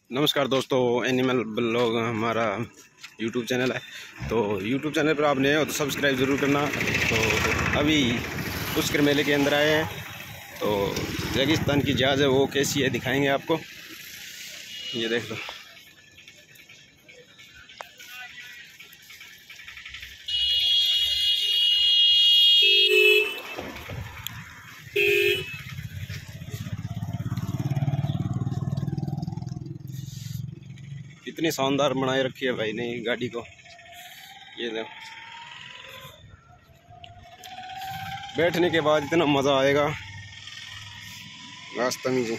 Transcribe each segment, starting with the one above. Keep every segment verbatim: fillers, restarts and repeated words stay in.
नमस्कार दोस्तों, animal blog हमारा यूट्यूब चैनल है। तो यूट्यूब चैनल पर आप नए हो तो सब्सक्राइब ज़रूर करना। तो अभी पुष्कर मेले के अंदर आए हैं, तो रेगिस्तान की जहाज़ है वो कैसी है दिखाएंगे आपको। ये देख लो, इतनी शानदार बनाए रखी है भाई ने गाड़ी को। ये देखो, बैठने के बाद इतना मज़ा आएगा रास्ता में जी।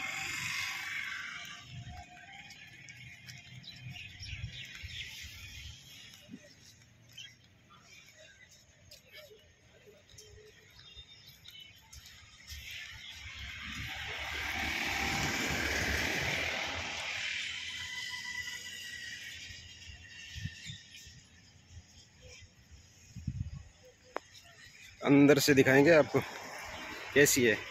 अंदर से दिखाएंगे आपको कैसी है।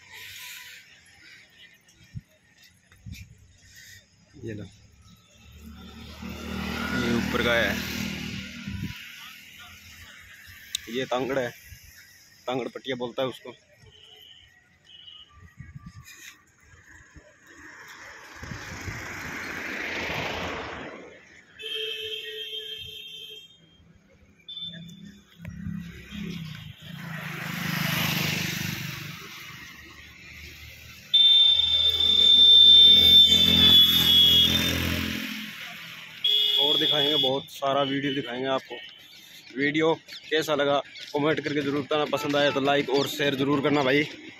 ये लो, ये ऊपर का है, ये तांगड़ है, तांगड़ पट्टिया बोलता है उसको। और दिखाएंगे, बहुत सारा वीडियो दिखाएंगे आपको। वीडियो कैसा लगा कमेंट करके ज़रूर बताना, पसंद आया तो लाइक और शेयर ज़रूर करना भाई।